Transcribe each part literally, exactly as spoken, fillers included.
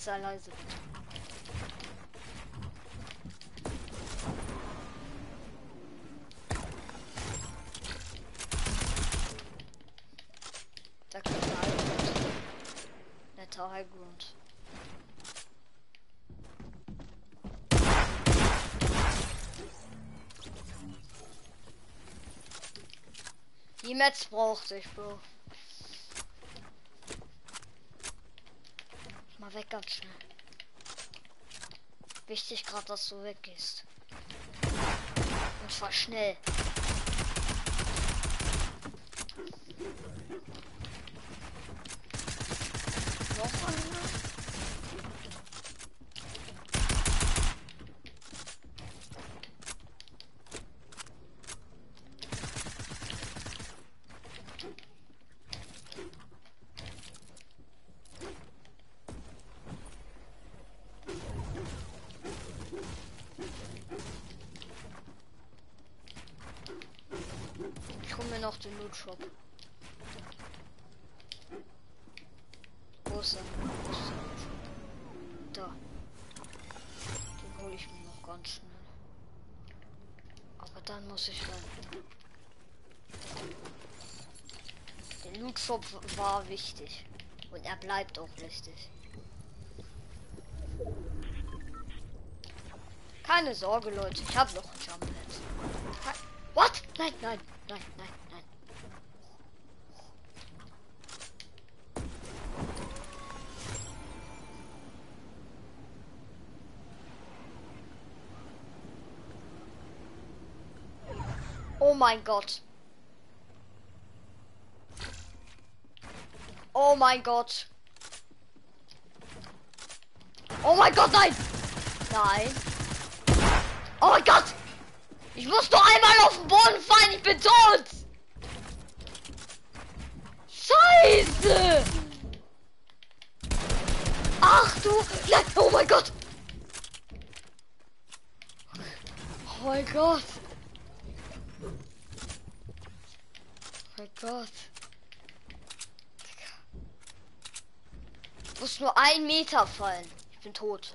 sei leise, bitte. Da kommt ein Highground. Netter Highground. Die Metz brauchte ich, Bro. Mal weg ganz schnell. Wichtig gerade, dass du weggehst. Und zwar schnell. Noch einer? Ich hol mir noch den Loot Shop. Wo ist er? Wo ist der Loot Shop? Da. Den hole ich mir noch ganz schnell. Aber dann muss ich rein. Der Loot Shop war wichtig. Und er bleibt auch wichtig. Keine Sorge, Leute. Ich habe noch ein Jumphead. What? Nein, nein, nein, nein, nein. Oh mein Gott. Oh mein Gott. Oh mein Gott, nein! Nein. Oh mein Gott! Ich muss doch einmal auf den Boden fallen, ich bin tot! Scheiße! Ach du... Nein, oh mein Gott! Oh mein Gott! Oh mein Gott! Ich muss nur ein Meter fallen. Ich bin tot.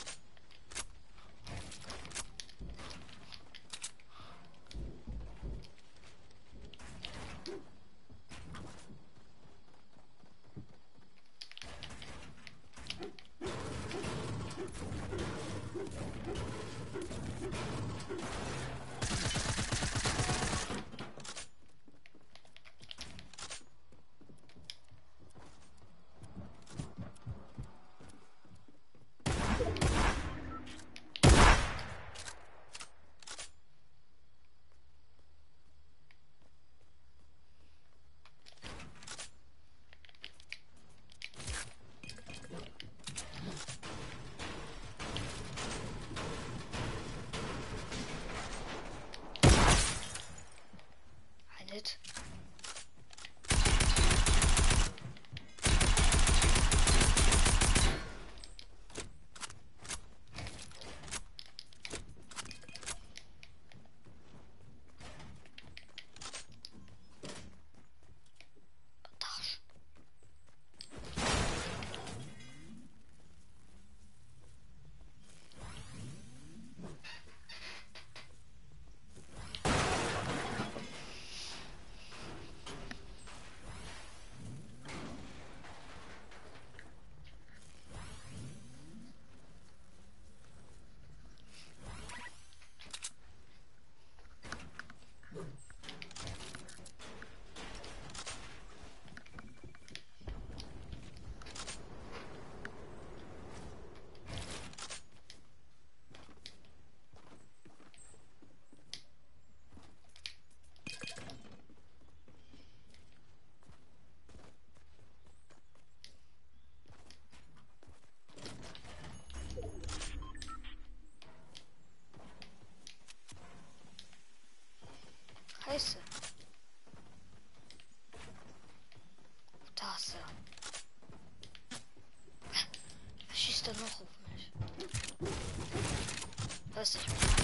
Nicht. Scheiße. Da ist er. Was schießt er noch auf mich? Weiß ich nicht.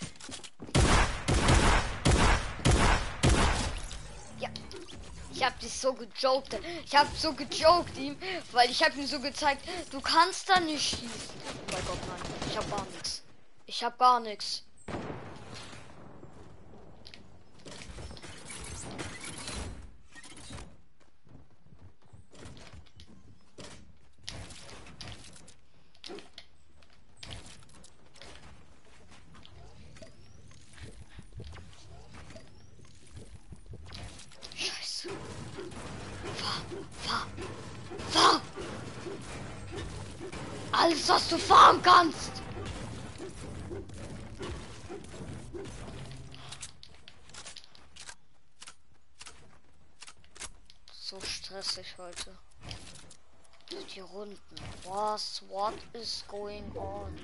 Ja. Ich habe die so gejoked. Ich habe so gejoked ihm, weil ich habe ihm so gezeigt, du kannst da nicht schießen. Oh mein Gott, nein. Ich habe gar nichts. Ich habe gar nichts. Scheiße. Fahr, fahr, fahr. Alles, was du fahren kannst. So stressig heute. Die Runden. Was? What is going on?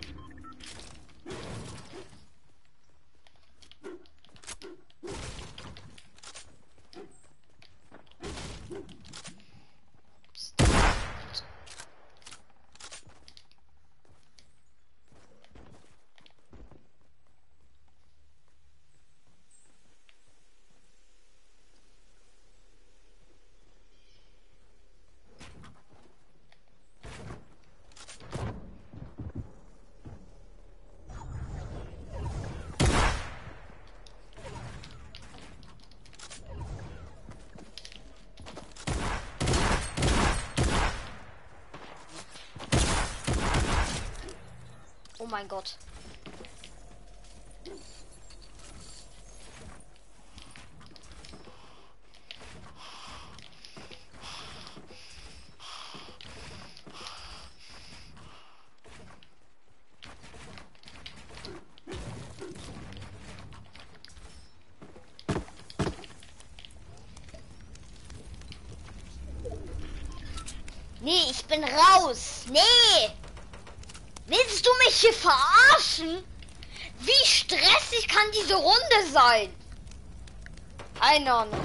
Oh mein Gott. Nee, ich bin raus. Nee. Willst du mich hier verarschen? Wie stressig kann diese Runde sein? Keine Ahnung.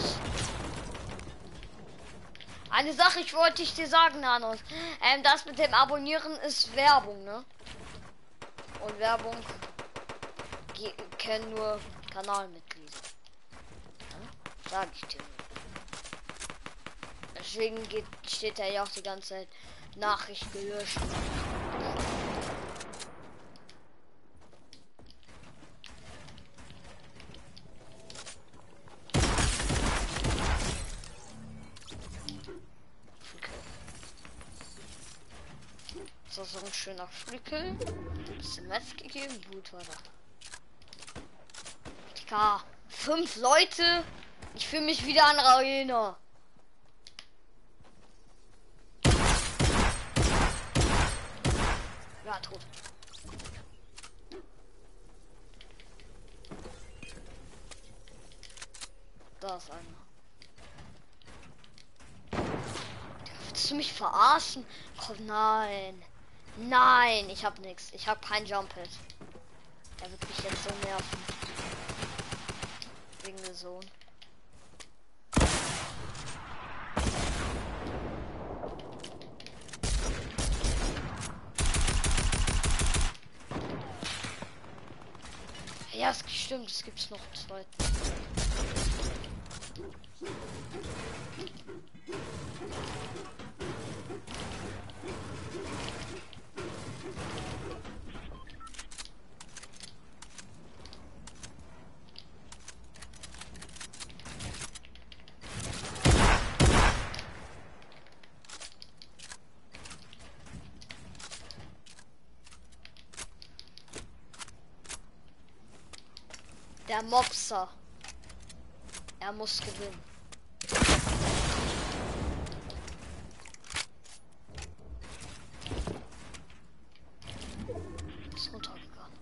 Eine Sache, ich wollte ich dir sagen, Nanos. Ähm, das mit dem Abonnieren ist Werbung, ne? Und Werbung kennen nur Kanalmitglieder. Ja? Sag ich dir. Deswegen geht, steht da ja auch die ganze Zeit Nachricht gelöscht. So, so ein schöner Frickel. Bisschen Meth gegeben. Gut war da. Digga, fünf Leute. Ich fühle mich wieder an Arena. Ja, tot. Da ist einer. Willst du mich verarschen? Komm, nein. Nein, ich hab nix. Ich hab kein Jump Hit. Er wird mich jetzt so nerven. Wegen der Sohn. Ja, es stimmt, es gibt's noch einen zweiten. Der Mobster. Er muss gewinnen. Ist runtergegangen.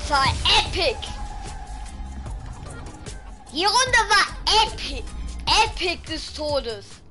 Das war epic. Die Runde war epic. Epic des Todes.